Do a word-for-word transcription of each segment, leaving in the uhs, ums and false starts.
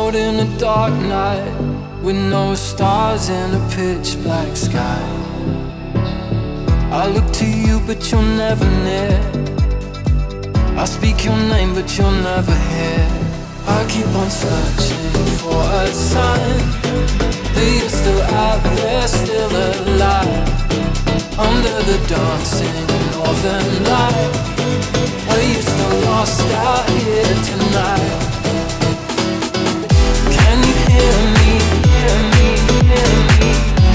out in a dark night with no stars in a pitch black sky. I look to you but you're never near. I speak your name but you're never here. I keep on searching for a sign that you're still out there, still alive, under the dancing northern light. Are you still lost out here tonight? Can you hear me, hear me, hear me?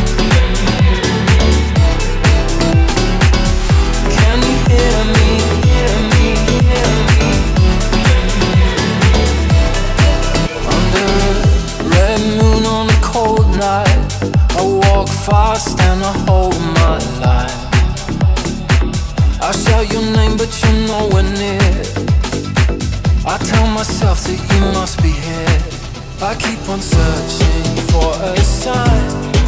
Can you hear me, hear me, hear me? Under a red moon on a cold night, I walk fast and I hold my line. I shout your name but you're nowhere near. I tell myself that you must be here. I keep on searching for a sign